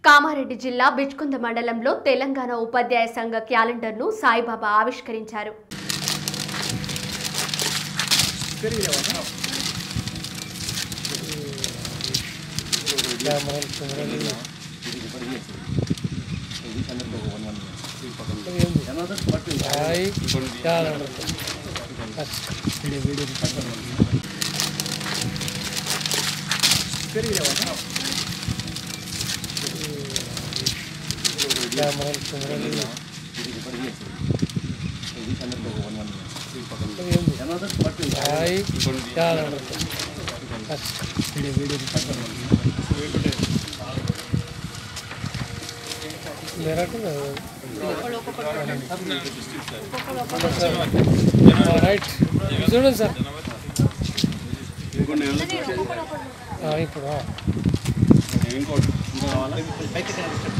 కామారెడ్డి జిల్లా బిచ్కుంద మండలంలో తెలంగాణ ఉపాధ్యాయ సంఘ క్యాలెండర్ను సాయిబాబా ఆవిష్కరించారు. చూడండి సార్ ఇప్పుడు